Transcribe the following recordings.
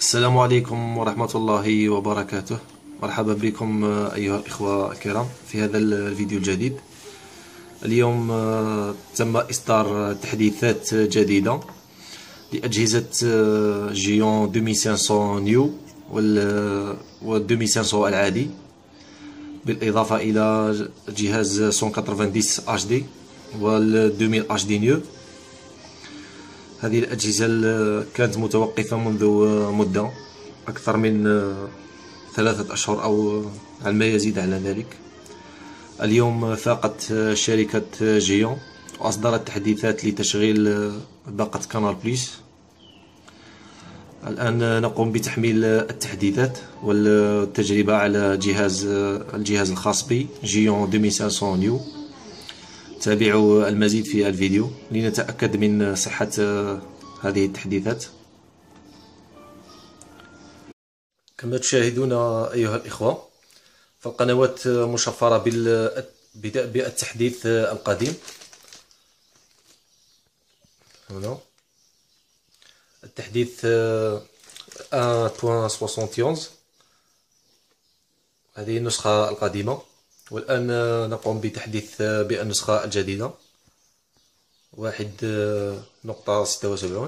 السلام عليكم ورحمة الله وبركاته. مرحبا بكم أيها الإخوة الكرام في هذا الفيديو الجديد. اليوم تم إصدار تحديثات جديدة لأجهزة جيون 2500 نيو و 2500 العادي، بالإضافة إلى جهاز 190 اتش دي وال 2000 اتش دي نيو. هذه الأجهزة كانت متوقفة منذ مدة أكثر من 3 أشهر أو على ما يزيد على ذلك. اليوم فاقت شركة جيون وأصدرت تحديثات لتشغيل باقة كانال بليس. الآن نقوم بتحميل التحديثات والتجربة على الجهاز الخاص بي جيون 2500 نيو. تابعوا المزيد في الفيديو لنتأكد من صحة هذه التحديثات. كما تشاهدون أيها الإخوة، فالقنوات مشفرة بالتحديث القديم. هنا التحديث 1.71، هذه النسخة القديمة، والآن نقوم بتحديث بالنسخة الجديدة 1.76.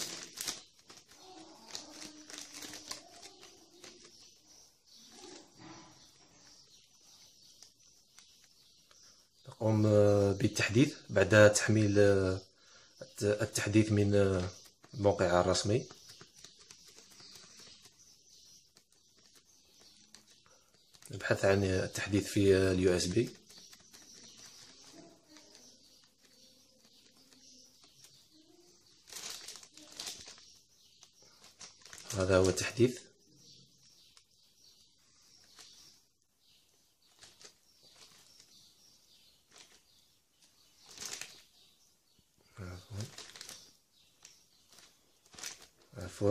نقوم بالتحديث بعد تحميل التحديث من الموقع الرسمي. نبحث عن التحديث في اليو اس بي. هذا هو التحديث. عفوا،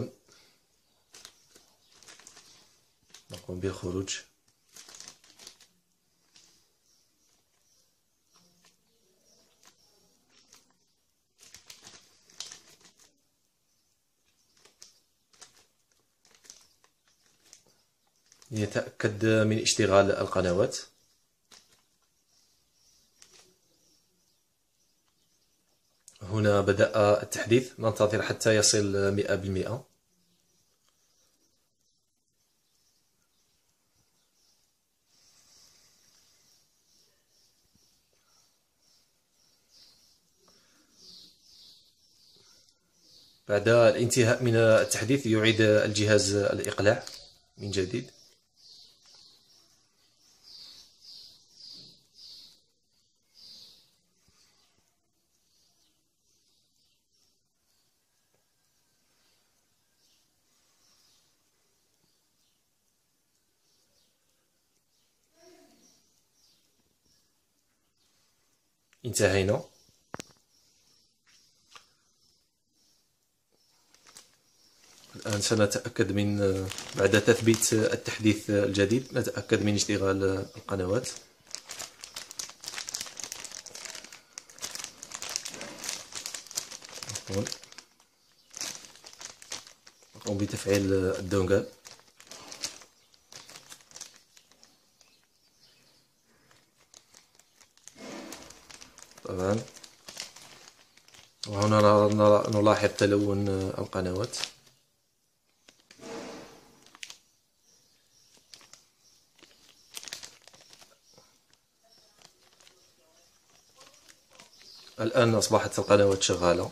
نقوم بالخروج. لنتأكد من اشتغال القنوات. هنا بدأ التحديث، ننتظر حتى يصل 100%. بعد الانتهاء من التحديث يعيد الجهاز الإقلاع من جديد. انتهينا. الآن سنتأكد بعد تثبيت التحديث الجديد نتأكد من اشتغال القنوات. نقوم بتفعيل الدونغال. طبعا، وهنا نلاحظ تلون القنوات. الآن أصبحت القنوات شغالة.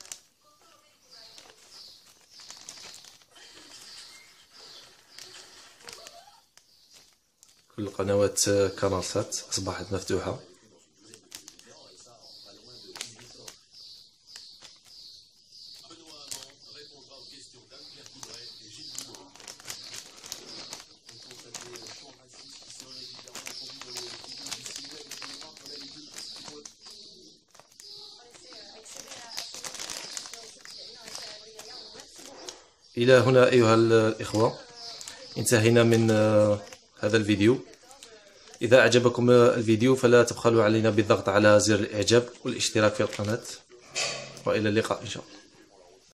كل القنوات كانالسات أصبحت مفتوحة. إلى هنا أيها الإخوة انتهينا من هذا الفيديو. إذا أعجبكم الفيديو فلا تبخلوا علينا بالضغط على زر الإعجاب والاشتراك في القناة، وإلى اللقاء إن شاء الله.